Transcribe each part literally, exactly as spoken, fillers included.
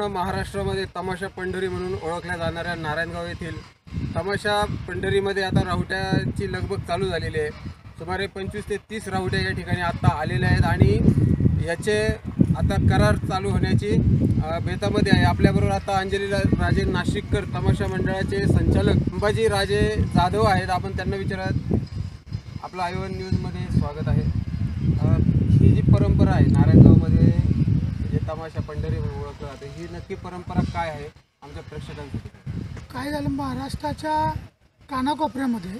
संपूर्ण महाराष्ट्रामध्ये तमाशा पंढरी म्हणून ओळखल्या जाणाऱ्या नारायणगाव येथील तमाशा पंढरीमध्ये आता राहुट्याची लगबग चालू झालेली आहे। सुमारे पंचवीस ते तीस राहुट्या या ठिकाणी आता आलेल्या आहेत आणि याचे आता करार चालू होण्याची बेतामध्ये आहे। आपल्याबरोबर आता अंजली राजे नाशिककर तमाशा मंडळाचे संचालक संभाजी राजे जाधव आहेत। आपण त्यांना विचारत आपलं आय वन न्यूजमध्ये स्वागत आहे। ही जी परंपरा आहे नारायणगावमध्ये जे तमाशा पंढरी म्हणून ओळखलं जाते, ही नक्की परंपरा काय आहे आमच्या प्रेक्षकांसाठी? काय झालं, महाराष्ट्राच्या कानाकोपऱ्यामध्ये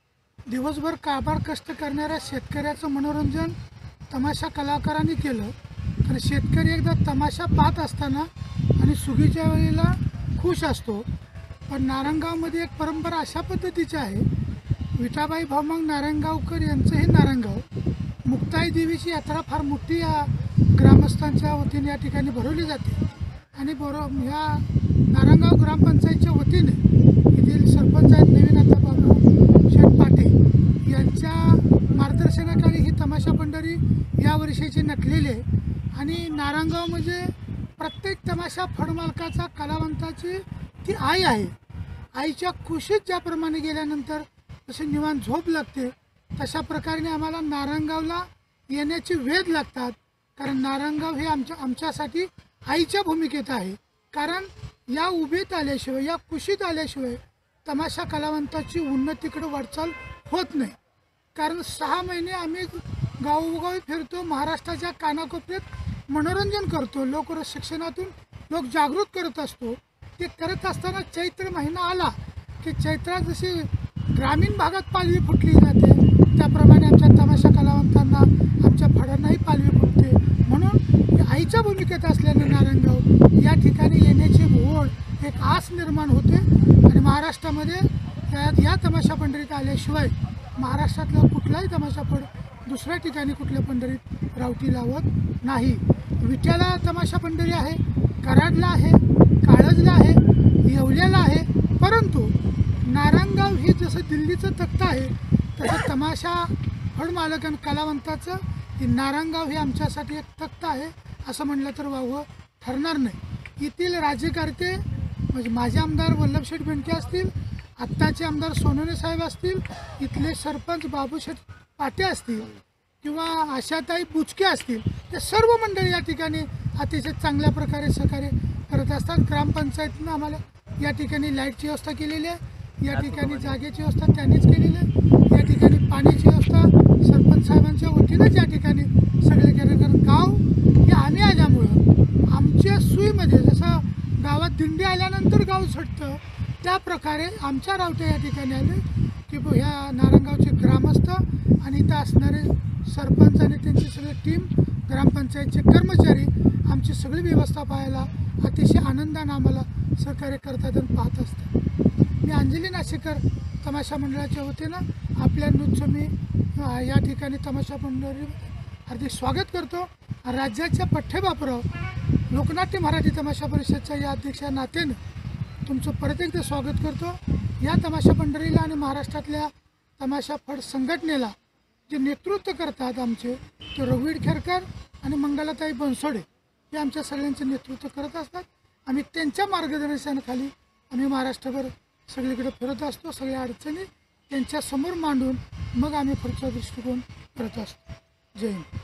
दिवसभर काबाड कष्ट करणाऱ्या शेतकऱ्याचं मनोरंजन तमाशा कलाकारांनी केलं। कारण शेतकरी एकदा तमाशा पाहत असताना आणि सुगीच्या वेळेला खुश असतो। पण नारायणगावमध्ये एक परंपरा अशा पद्धतीची आहे, विठाबाई भाऊमंग नारायणगावकर यांचं हे नारायणगाव मुक्ताई देवीची यात्रा फार मोठी या ग्रामस्थांच्या वतीने या ठिकाणी भरवली जाते। आणि बरोबर ह्या नारायणगाव ग्रामपंचायतच्या वतीने येथील सरपंच आहेत नवीन आता बाबू शेठ पाटील यांच्या मार्गदर्शनाखाली ही तमाशा पंढरी या वर्षीची नटलेली आहे। आणि नारायणगाव म्हणजे प्रत्येक तमाशा फडमालकाचा कलावंताची ती आई आहे। आईच्या खुशीत ज्याप्रमाणे गेल्यानंतर जसे निवांत झोप लागते, तशा प्रकारे आम्हाला नारायणगावला येण्याचे वेध लागतात। कारण नारायणगाव हे आमच्या आमच्यासाठी आईच्या भूमिकेत आहे। कारण या उभीत आल्याशिवाय, या कुशीत आल्याशिवाय तमाशा कलावंताची उन्नतीकडे वाटचाल होत नाही। कारण सहा महिने आम्ही गावोगावी फिरतो, महाराष्ट्राच्या कानाकोपऱ्यात मनोरंजन करतो, लोक शिक्षणातून लोक जागृत करत असतो। ते करत असताना चैत्र महिना आला की चैत्रात जशी ग्रामीण भागात पालवी फुटली जाते, त्याप्रमाणे आमच्या तमाशा कलावंतांना आमच्या फडांनाही पालवी फुटते। म्हणून आईच्या भूमिकेत असल्याने नारायणगाव या ठिकाणी येण्याची ओढ, एक आस निर्माण होते। आणि महाराष्ट्रामध्ये या, या तमाशा पंढरीत आल्याशिवाय महाराष्ट्रातला कुठलाही तमाशा फड दुसऱ्या ठिकाणी कुठल्या पंढरीत रावटी लावत नाही। विट्याला तमाशा पंढरी आहे, कराडला आहे, काळजला आहे, येवल्याला आहे। परंतु नारायणगाव ही जसं दिल्लीचं तख्त आहे, तसं तमाशा फडमालक आणि कलावंताचं ही नारायणगाव हे आमच्यासाठी एक तख्त आहे असं म्हणलं तर वावगं ठरणार नाही। येथील राज्यकर्ते म्हणजे माझे आमदार वल्लभशेठ बेंडके असतील, आत्ताचे आमदार सोनवणे साहेब असतील, इथले सरपंच बाबूशेठ पाटे असतील किंवा आशाताई बुचके असतील, ते सर्व मंडळी या ठिकाणी अतिशय चांगल्या प्रकारे सहकार्य करत असतात। ग्रामपंचायतीनं आम्हाला या ठिकाणी लाईटची व्यवस्था केलेली आहे, या ठिकाणी जागेची व्यवस्था त्यांनीच केलेली आहे, या ठिकाणी पाण्याची व्यवस्था सरपंच साहेबांच्या वतीनंच या ठिकाणी सगळे केले। कारण गाव हे आम्ही आल्यामुळं आमच्या सुईमध्ये जसं गावात दिंडी आल्यानंतर गाव झटतं, त्याप्रकारे आमच्या रावट्या या ठिकाणी आले की ह्या नारायणगावचे ग्रामस्थ आणि इथं असणारे सरपंच आणि त्यांची सगळी टीम, ग्रामपंचायतचे कर्मचारी आमची सगळी व्यवस्था पाहायला अतिशय आनंदानं आम्हाला सहकार्य करतात आणि पाहत असतात। मी अंजली नाशिककर तमाशा मंडळाच्या वतीनं आपल्या न्यूजचं मी या ठिकाणी तमाशा मंडळी हार्दिक स्वागत करतो। राज्याच्या पठ्ठेबापुराव लोकनाट्य मराठी तमाशा परिषदच्या या अध्यक्षा नात्यानं तुमचं परत एकदा स्वागत करतो। या तमाशा मंडळीला आणि महाराष्ट्रातल्या तमाशा फड संघटनेला जे नेतृत्व करतात आमचे ते रघुवीर खेरकर आणि मंगलाताई बनसोडे हे आमच्या सगळ्यांचं नेतृत्व करत असतात। आम्ही त्यांच्या मार्गदर्शनाखाली आम्ही महाराष्ट्रभर सगळीकडे फिरत असतो, सगळ्या अडचणी त्यांच्यासमोर मांडून मग आम्ही पुढचा दृष्टिकोन करत असतो। जय हिंद।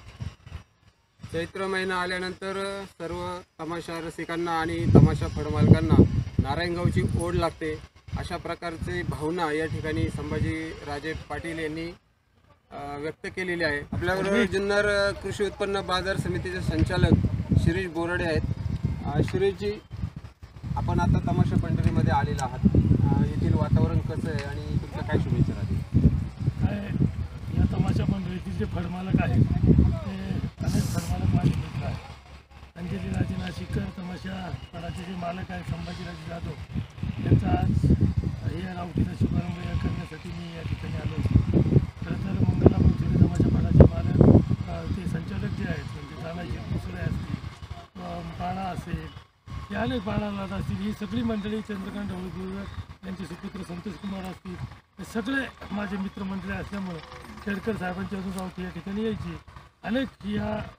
चैत्र महिना आल्यानंतर सर्व तमाशा रसिकांना आणि तमाशा फडमालकांना नारायणगावची ओढ लागते, अशा प्रकारची भावना या ठिकाणी संभाजी राजे पाटील यांनी व्यक्त केलेली आहे। आपल्याबरोबर जुन्नर कृषी उत्पन्न बाजार समितीचे संचालक शिरीष बोराडे आहेत। शिरीषजी, आपण आता तमाशा पंढरीमध्ये आलेला आहात, येथील वातावरण कसं आहे आणि तुमच्या काय शुभेच्छा राहतील? काय या तमाशा पंढरीचे जे फडमालक आहेत ते अनेक फडमालक माझे मित्र आहेत। अंजली राजे नाशिककर तमाशा फडाचे जे मालक आहेत संभाजी राजे जाधव यांचा आज हे रावटीचा शुभारंभ करण्यासाठी मी या ठिकाणी आलो असतो। खरं तर मंगला बनसोडे तमाशा फडाचे मालक ते संचालक जे आहेत म्हणजे तानाजी दुसरे असतील, पाणा असेल, हे अनेक बाळालाद असतील, ही सगळी मंडळी, चंद्रकांत ढवळीकर यांचे सुपुत्र संतोष कुमार असतील, हे सगळे माझे मित्रमंडळी असल्यामुळे खेडकर साहेबांची अजून रावटी या ठिकाणी यायची। अनेक या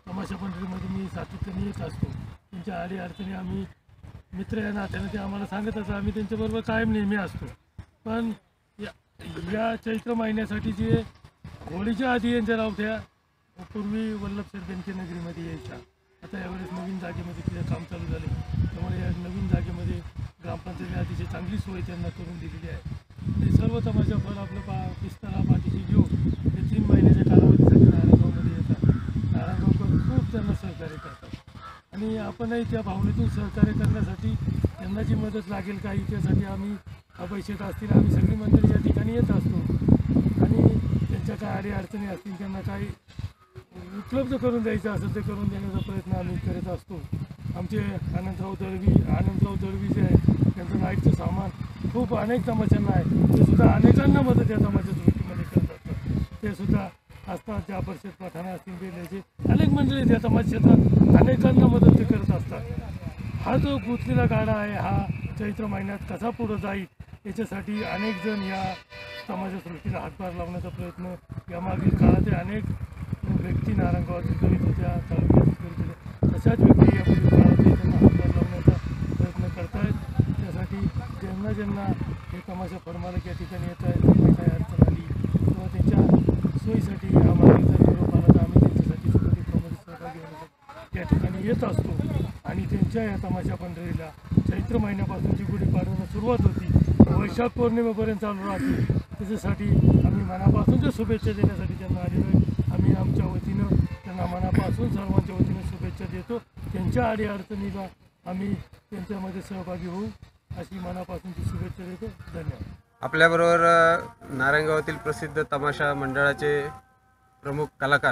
तमाशा पंढरीमध्ये मी सातत्याने येत असतो. त्यांच्या अडी अडचणी आम्ही मित्र या नात्याने ते आम्हाला सांगत असतात. आम्ही त्यांच्याबरोबर कायम नेहमी असतो. पण या या चैत्र महिन्यासाठी जे होळीच्या आधी यांच्या रावट्या पूर्वी वल्लभ सरबेंके नगरीमध्ये यायच्या, आता यावेळेस नवीन जागेमध्ये तिथे काम चालू झाले. त्यामुळे या नवीन जागेमध्ये ग्रामपंचायतीने अतिशय चांगली सोय त्यांना करून दिलेली आहे. ते सर्व तमाशा फळ आपलं पा पिस्तळा पाठीशी घेऊन ते तीन महिन्याच्या कालावधीसाठी नारायणगावमध्ये येतात. नारायणगावकर खूप त्यांना सहकार्य करतात आणि आपणही त्या भावनेतून सहकार्य करण्यासाठी त्यांना जी मदत लागेल काही त्यासाठी आम्ही अपयशात असतील आम्ही सगळी मंडळी या ठिकाणी येत असतो आणि त्यांच्या काय अडी अडचणी असतील त्यांना काही उपलब्ध करून द्यायचं असेल ते करून देण्याचा प्रयत्न आम्ही करत असतो. आमचे आनंदराव दळवी आनंदराव दळवी जे आहे त्यांचं नाईटचं सामान खूप अनेक तमाशांना आहे. ते सुद्धा अनेकांना मदत या तमाशा सृष्टीमध्ये करत असतात. ते सुद्धा असतात त्या परिषद पठाणा असतील बेल्याचे अनेक मंडळी त्या तमाशा क्षेत्रात अनेकांना मदत ते करत असतात. हा जो गुंतलेला गाडा आहे हा चैत्र महिन्यात कसा पुढं जाईल याच्यासाठी अनेक जण या तमाशा सृष्टीला हातभार लावण्याचा प्रयत्न यामागील काळात अनेक व्यक्ती नारायणगावातील करीत होत्या, तालुक्यातील करीत होत्या. तशाच व्यक्ती यापुढील काळात त्यांना हातभार लावण्याचा प्रयत्न करत आहेत. त्यासाठी ज्यांना ज्यांना हे तमाशा फरमालक या ठिकाणी येत आहेत त्यांना काही अडचण आली किंवा त्यांच्या सोयीसाठी आम्हाला जर निरोप आला तर आम्ही त्यांच्यासाठी सुखदुःखामध्ये सहभागी होण्यासाठी या ठिकाणी येत असतो आणि त्यांच्या या तमाशा पंढरीला चैत्र महिन्यापासून जी गुढीपाडव्याला सुरुवात होती वैशाख पौर्णिमेपर्यंत चालू राहते. त्याच्यासाठी आम्ही मनापासूनच्या शुभेच्छा देण्यासाठी त्यांना आलेलो आहे. आम्ही आमच्या वतीनं त्यांना मनापासून सर्वांच्या वतीनं शुभेच्छा देतो. त्यांच्या अडी अडचणीला आम्ही त्यांच्यामध्ये सहभागी होऊ अशी मनापासूनची शुभेच्छा देतो. धन्यवाद. आपल्याबरोबर अ, नारायणगावातील प्रसिद्ध तमाशा मंडळाचे प्रमुख कलाकार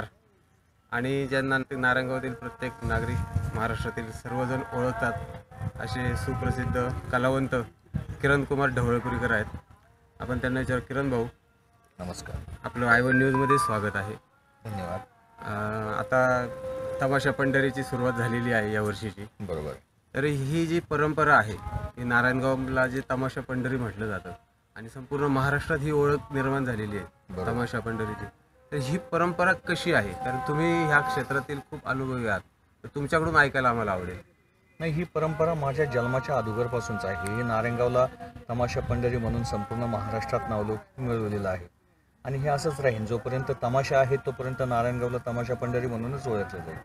आणि ज्यांना नारायणगावातील प्रत्येक नागरिक महाराष्ट्रातील सर्वजण ओळखतात असे सुप्रसिद्ध कलावंत किरण कुमार ढवळपुरीकर आहेत. आपण त्यांना विचार किरण भाऊ नमस्कार. आपलं आय वन न्यूजमध्ये स्वागत आहे. धन्यवाद. अ, आता तमाशा पंढरीची सुरुवात झालेली आहे या वर्षीची. बरोबर. तर ही जी परंपरा आहे ही नारायणगावला जे तमाशा पंढरी म्हटलं जातं आणि संपूर्ण महाराष्ट्रात ही ओळख निर्माण झालेली आहे बरोबर. तमाशा पंढरीची. तर ही परंपरा कशी आहे? कारण तुम्ही ह्या क्षेत्रातील खूप अनुभवी आहात, तर तुमच्याकडून ऐकायला आम्हाला आवडेल. नाही, ही परंपरा माझ्या जन्माच्या अगोदरपासूनच आहे. हे नारायणगावला तमाशा पंढरी म्हणून संपूर्ण महाराष्ट्रात नावलौकिक मिळवलेलं आहे आणि हे असंच राहील. जोपर्यंत तमाशा आहे तोपर्यंत नारायणगावला तमाशा पंढरी म्हणूनच ओळखलं जाईल.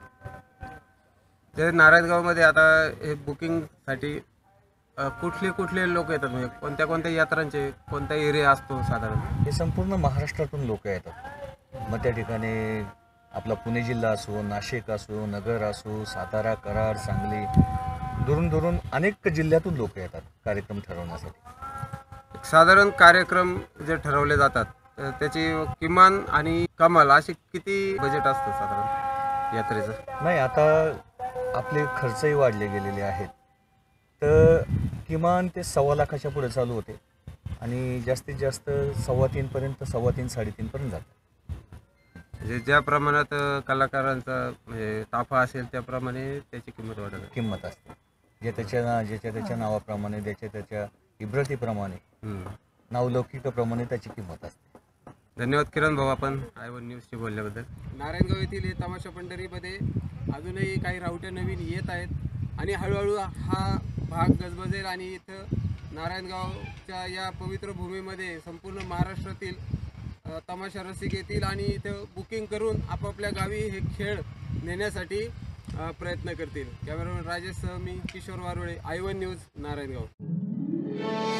ते नारायणगावमध्ये आता हे बुकिंगसाठी अ, कुठले कुठले लोक येतात, म्हणजे कोणत्या कोणत्या यात्रांचे कोणता एरिया असतो साधारण? हे संपूर्ण महाराष्ट्रातून लोक येतात. मग त्या ठिकाणी आपला पुणे जिल्हा असो, नाशिक असो, नगर असो, सातारा, कराड, सांगली, दुरून दुरून अनेक जिल्ह्यातून लोक येतात कार्यक्रम ठरवण्यासाठी. साधारण कार्यक्रम जे ठरवले जातात तर त्याची किमान आणि कमाल अशी किती बजेट असतं साधारण यात्रेचं? नाही, आता आपले खर्चही वाढले गेलेले आहेत. तर किमान ते सव्वा लाखाच्या पुढे चालू होते आणि जास्तीत जास्त सव्वा तीनपर्यंत सव्वा तीन साडेतीनपर्यंत जातात. म्हणजे ज्या प्रमाणात अ, कलाकारांचा म्हणजे ताफा असेल त्याप्रमाणे त्याची किंमत वाढत आहे. किंमत असते जे त्याच्या ज्याच्या त्याच्या नावाप्रमाणे, ज्याच्या त्याच्या इब्रतीप्रमाणे, हम्म. नावलौकिकाप्रमाणे त्याची किंमत असते. धन्यवाद किरण भाऊ, आपण आय वन न्यूजशी बोलल्याबद्दल. नारायणगाव येथील हे तमाशा पंढरीमध्ये अजूनही काही रावट्या नवीन येत आहेत आणि हळूहळू हा भाग गजबजेल आणि इथं नारायणगावच्या या पवित्र भूमीमध्ये संपूर्ण महाराष्ट्रातील अ, तमाशा रसिक येतील आणि इथं बुकिंग करून आपापल्या गावी हे खेळ नेण्यासाठी अ, प्रयत्न करतील. कॅमेरामॅन राजेश सह मी Kishor Warole, I one news, Narayangaon.